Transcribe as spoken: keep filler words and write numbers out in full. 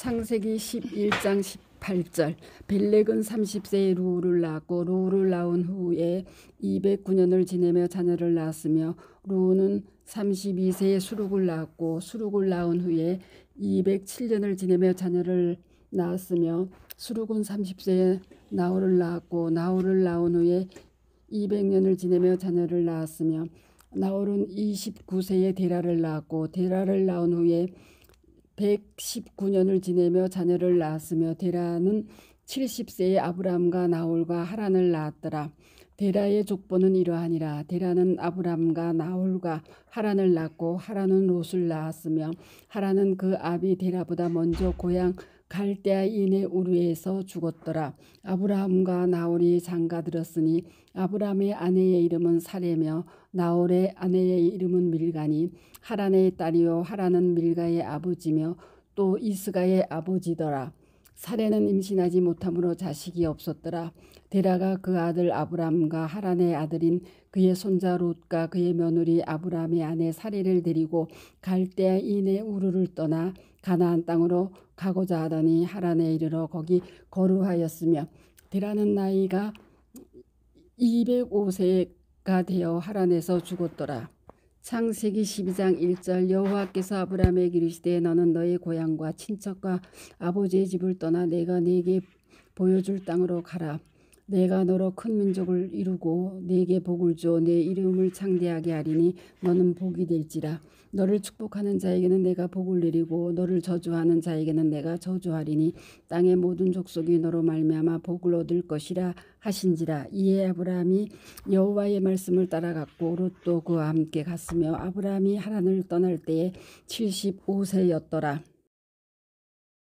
창세기 십일 장 십팔 절. 벨렉은 삼십 세에 루우를 낳았고 루우를 낳은 후에 이백구 년을 지내며 자녀를 낳았으며 루우는 삼십이 세에 수룩을 낳았고 수룩을 낳은 후에 이백칠 년을 지내며 자녀를 낳았으며 수룩은 삼십 세에 나홀을 낳았고 나홀을 낳은 후에 이백 년을 지내며 자녀를 낳았으며 나홀은 이십구 세에 데라를 낳았고 데라를 낳은 후에 백십구 년을 지내며 자녀를 낳았으며 데라는 칠십 세에 아브람과 나홀과 하란을 낳았더라. 데라의 족보는 이러하니라. 데라는 아브람과 나홀과 하란을 낳고 하란은 롯을 낳았으며 하란은 그 아비 데라보다 먼저 고향 갈대아인의 우르에서 죽었더라. 아브람과 나홀이 장가들었으니 아브람의 아내의 이름은 사레며 나홀의 아내의 이름은 밀가니 하란의 딸이요 하란은 밀가의 아버지며 또 이스가의 아버지더라. 사레는 임신하지 못함으로 자식이 없었더라. 데라가 그 아들 아브람과 하란의 아들인 그의 손자 롯과 그의 며느리 아브람의 아내 사레를 데리고 갈대아인의 우르를 떠나 가나안 땅으로 가고자 하더니 하란에 이르러 거기 거류하였으며 데라는 나이가 이백오 세가 되어 하란에서 죽었더라. 창세기 십이 장 일 절. 여호와께서 아브람에게 이르시되 너는 너의 고향과 친척과 아버지의 집을 떠나 내가 네게 보여줄 땅으로 가라. 내가 너로 큰 민족을 이루고 네게 복을 주어 내 이름을 창대하게 하리니 너는 복이 될지라. 너를 축복하는 자에게는 내가 복을 내리고 너를 저주하는 자에게는 내가 저주하리니 땅의 모든 족속이 너로 말미암아 복을 얻을 것이라 하신지라. 이에 아브라함이 여호와의 말씀을 따라갔고 롯도 그와 함께 갔으며 아브라함이 하란을 떠날 때에 칠십오 세였더라.